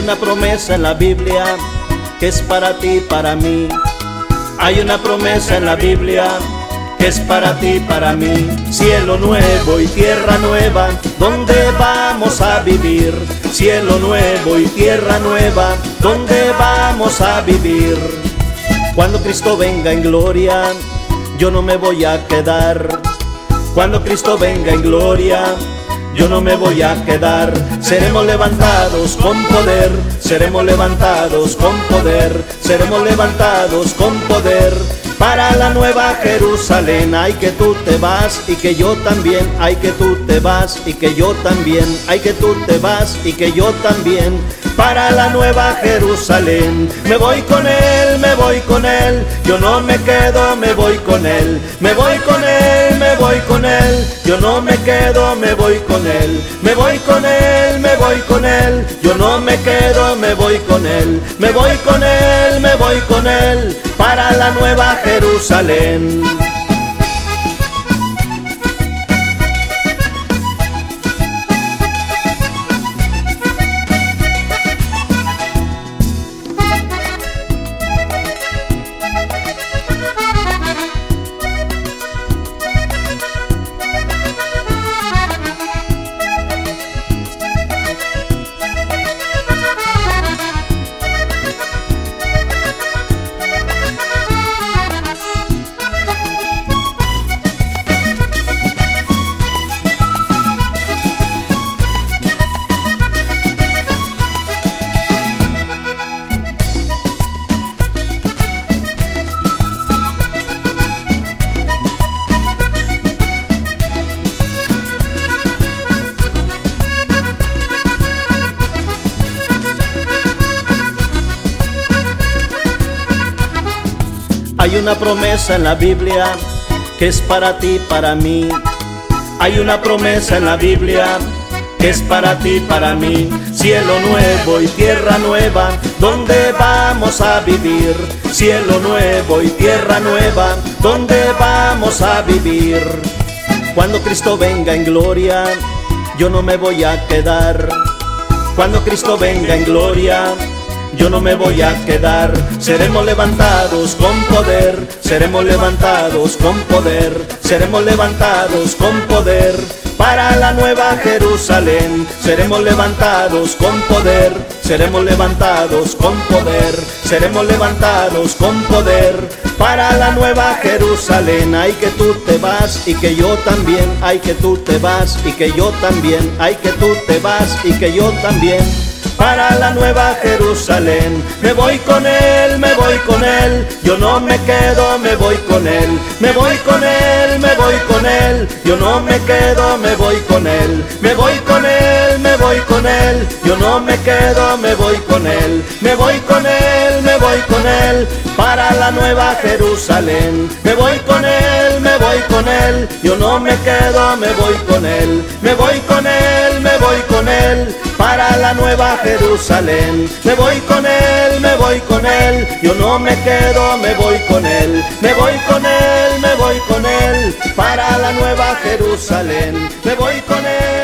una promesa en la Biblia que es para ti, para mí. Hay una promesa en la Biblia que es para ti, para mí. Cielo nuevo y tierra nueva, donde vamos a vivir. Cielo nuevo y tierra nueva, donde vamos a vivir. Cuando Cristo venga en gloria, yo no me voy a quedar. Cuando Cristo venga en gloria, yo no me voy a quedar. Seremos levantados con poder, seremos levantados con poder, seremos levantados con poder. Para la nueva Jerusalén, ay que tú te vas y que yo también, ay que tú te vas y que yo también, ay que tú te vas y que yo también. Para la nueva Jerusalén, me voy con él, me voy con él, yo no me quedo, me voy con él, me voy con él, me voy con él, yo no me quedo, me voy con él, me voy con él, me voy con él, yo no me quedo, me voy con él, me voy con él, me voy con él, para la nueva Jerusalén. Hay una promesa en la Biblia que es para ti, para mí. Hay una promesa en la Biblia que es para ti, para mí. Cielo nuevo y tierra nueva, donde vamos a vivir. Cielo nuevo y tierra nueva, donde vamos a vivir. Cuando Cristo venga en gloria, yo no me voy a quedar. Cuando Cristo venga en gloria, yo no me voy a quedar. Seremos levantados con poder, seremos levantados con poder, seremos levantados con poder. Para la nueva Jerusalén, seremos levantados con poder, seremos levantados con poder, seremos levantados con poder. Para la nueva Jerusalén, ay que tú te vas y que yo también, ay que tú te vas y que yo también, ay que tú te vas y que yo también. Para la nueva Jerusalén, me voy con él, me voy con él, yo no me quedo, me voy con él, me voy con él, me voy con él, yo no me quedo, me voy con él, me voy con él, me voy con él, yo no me quedo, me voy con él, me voy con él, me voy con él, para la nueva Jerusalén, me voy con él, me voy con él, yo no me quedo, me voy con él, me voy con él, me voy con él, para la nueva Jerusalén, me voy con él, me voy con él, yo no me quedo, me voy con él, me voy con él, me voy con él, para la nueva Jerusalén, me voy con él.